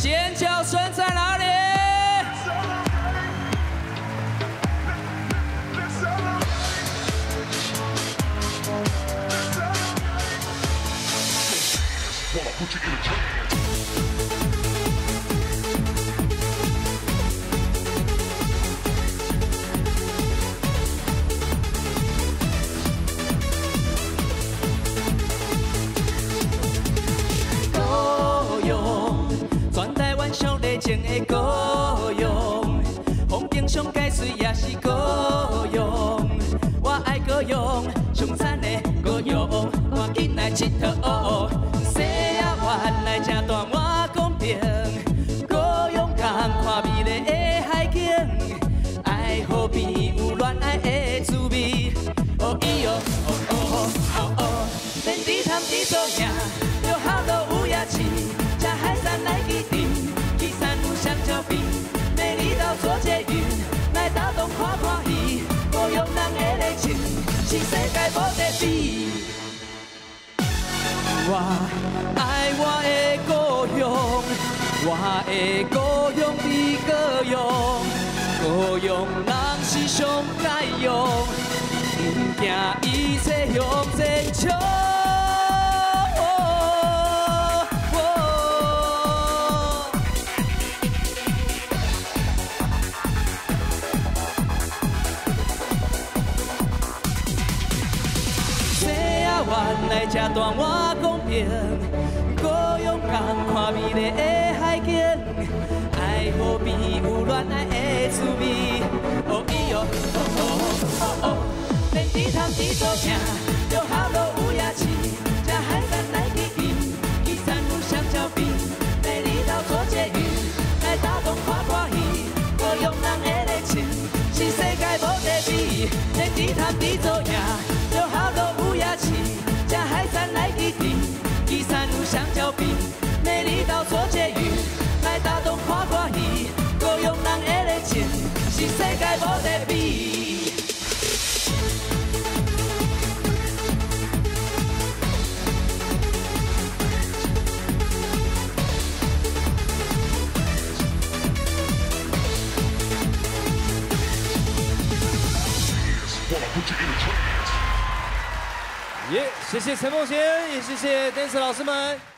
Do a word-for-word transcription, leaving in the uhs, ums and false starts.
尖叫声在哪里？高雄，全台湾上热情的高雄，风景上介水也是高雄。我爱高雄，上赞的高雄，赶紧来佚佗。西亚湾来这段我公平，高雄港看美丽的海景，爱好朋友恋爱的滋味。哦咿哟，哦哦哦哦，连地摊地做赢，就好多有野市，吃海产来基地，基山有香蕉皮，美丽岛坐捷运，来打动看看戏，高雄人的热情是世界无得比。我爱我的故乡，我的故乡比高雄，高雄人是上解用，唔惊一切向前冲。西亚湾来这段我公平，高雄港看美丽的海景，爱好朋友恋爱的滋味。哦咿哟，哦哦哦哦，连地摊地做赢，就好多有野市，吃海产来基地，基山有香蕉皮，美丽岛坐捷运，来打动看看戏，高雄人的热情是世界无得比，连地摊地做赢，就好多有野市，吃海产来基地，基山有香蕉皮，美丽岛坐捷运，来打动看看戏，高雄人的热情是世界无得比。 耶！谢谢陈梦贤，也谢谢 dancer 老师们。